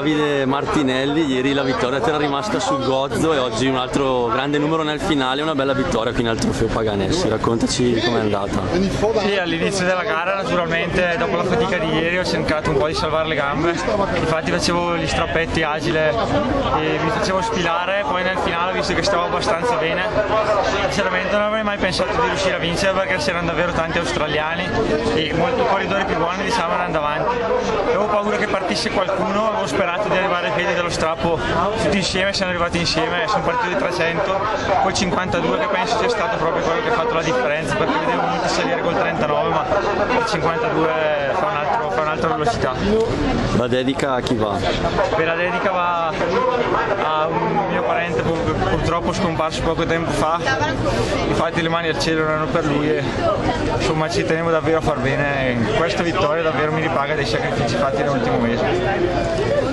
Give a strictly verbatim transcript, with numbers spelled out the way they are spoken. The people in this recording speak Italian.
Davide Martinelli, ieri la vittoria ti era rimasta sul gozzo e oggi un altro grande numero nel finale, una bella vittoria qui nel trofeo Paganessi, raccontaci com'è andata. Sì, all'inizio della gara naturalmente dopo la fatica di ieri ho cercato un po' di salvare le gambe, infatti facevo gli strappetti agile e mi facevo sfilare, poi nel finale ho visto che stavo abbastanza bene, sinceramente non avrei mai pensato di riuscire a vincere perché c'erano davvero tanti australiani e molti corridori più buoni diciamo erano davanti. Avevo paura che partisse qualcuno, avevo sperato di arrivare ai piedi dello strappo tutti insieme, siamo arrivati insieme, sono partito di trecento, poi cinquantadue che penso sia stato proprio quello che ha fatto la differenza perché vedevo molti salire col trentanove ma il cinquantadue fa, un altro, fa un'altra velocità. La dedica a chi va? Per la dedica va a un mio parente purtroppo scomparso poco tempo fa, infatti le mani al cielo erano per lui e insomma ci tenevo davvero a far bene e questa vittoria davvero mi ripaga dei sacrifici fatti nell'ultimo mese.